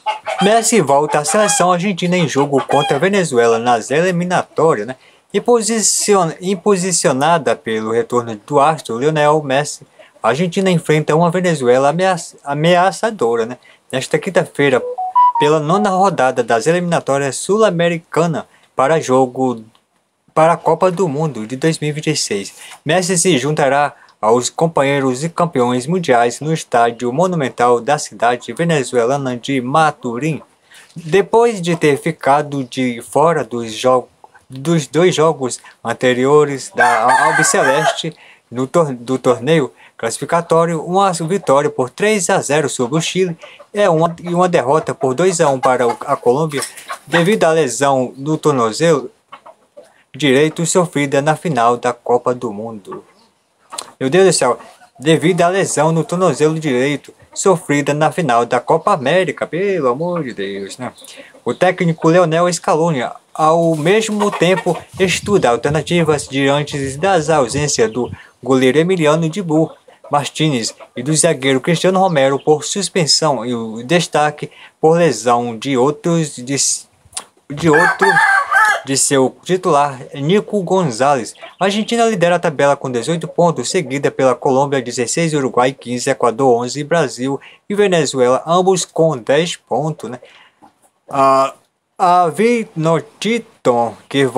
Messi volta à seleção argentina em jogo contra a Venezuela nas eliminatórias, né? Imposicionada pelo retorno do astro Lionel Messi, a Argentina enfrenta uma Venezuela ameaçadora, né? Nesta quinta-feira, pela nona rodada das eliminatórias sul-americanas para a Copa do Mundo de 2026. Messi se juntará aos companheiros e campeões mundiais no estádio monumental da cidade venezuelana de Maturim, depois de ter ficado de fora dos dois jogos anteriores da Albiceleste do torneio classificatório. Uma vitória por 3-0 sobre o Chile e uma derrota por 2-1 para a Colômbia devido à lesão no tornozelo direito sofrida na final da Copa do Mundo. Meu Deus do céu, devido à lesão no tornozelo direito sofrida na final da Copa América, pelo amor de Deus, né? O técnico Lionel Scaloni, ao mesmo tempo, estuda alternativas diante das ausências do goleiro Emiliano Dibu Martínez e do zagueiro Cristiano Romero por suspensão e o destaque por lesão de seu titular, Nico Gonzalez. A Argentina lidera a tabela com 18 pontos, seguida pela Colômbia 16, Uruguai 15, Equador 11, Brasil e Venezuela, ambos com 10 pontos, né? A Vinotinto,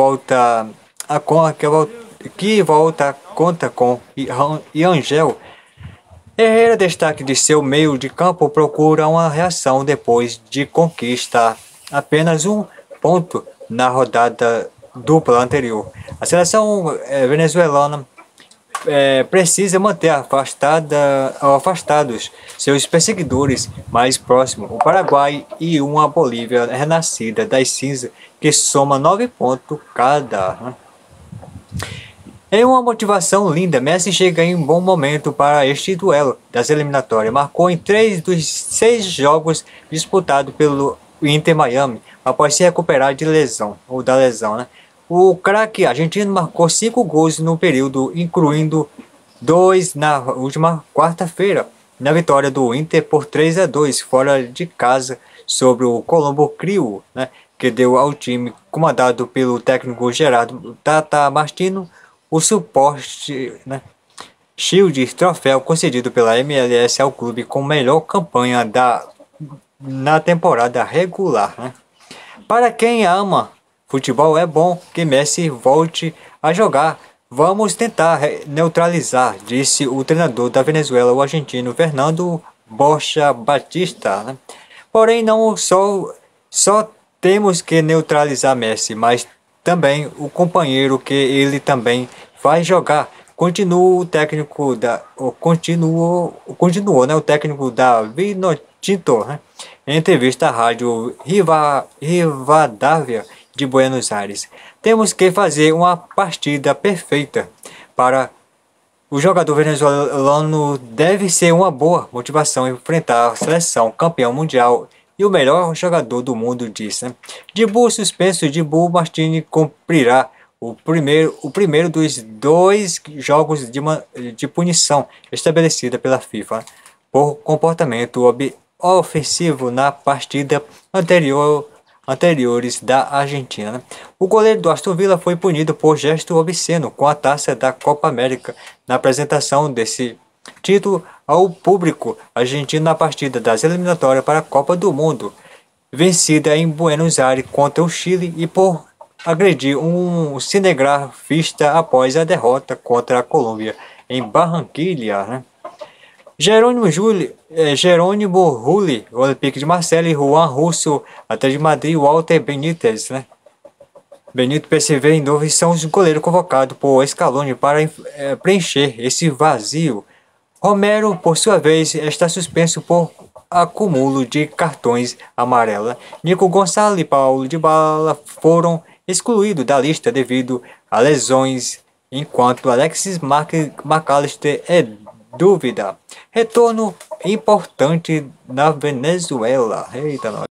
conta com Angel Herrera, destaque de seu meio de campo, procura uma reação depois de conquistar apenas um ponto na rodada dupla anterior. A seleção venezuelana precisa manter afastados seus perseguidores mais próximos, o Paraguai e uma Bolívia renascida das cinzas, que soma 9 pontos cada, né? Em uma motivação linda, Messi chega em bom momento para este duelo das eliminatórias. Marcou em 3 dos 6 jogos disputados pelo Inter Miami, após se recuperar da lesão, né? O craque argentino marcou 5 gols no período, incluindo 2 na última quarta-feira, na vitória do Inter por 3-2 fora de casa sobre o Colombo Crew, né? Que deu ao time comandado pelo técnico Gerardo Tata Martino o suporte, né? Shield, troféu concedido pela MLS ao clube com melhor campanha na temporada regular, né? Para quem ama futebol, é bom que Messi volte a jogar. Vamos tentar neutralizar, disse o treinador da Venezuela, o argentino Fernando Bocha Batista, né? Porém, não só temos que neutralizar Messi, mas também o companheiro que ele também faz jogar. Continuou, né, o técnico da Vinotinto, né? Em entrevista à rádio Rivadavia de Buenos Aires. Temos que fazer uma partida perfeita. Para o jogador venezuelano, deve ser uma boa motivação enfrentar a seleção campeão mundial e o melhor jogador do mundo, disse, né? Dibu suspenso. Dibu Martínez cumprirá o primeiro dos 2 jogos de punição estabelecida pela FIFA por comportamento ofensivo na partida anteriores da Argentina, né? O goleiro do Aston Villa foi punido por gesto obsceno com a taça da Copa América na apresentação desse título ao público argentino na partida das eliminatórias para a Copa do Mundo, vencida em Buenos Aires contra o Chile, e por agredir um cinegrafista após a derrota contra a Colômbia em Barranquilla, né? Jerônimo Rulli, Olympique de Marseille, Juan Russo, Atlético de Madrid, Walter Benítez, né? Benito PSV e novo são os goleiros convocados por Scaloni para preencher esse vazio. Romero, por sua vez, está suspenso por acúmulo de cartões amarelos. Nico Gonçalves e Paulo Dybala foram excluídos da lista devido a lesões, enquanto Alexis McAllister é dúvida. Retorno importante na Venezuela. Eita, nós.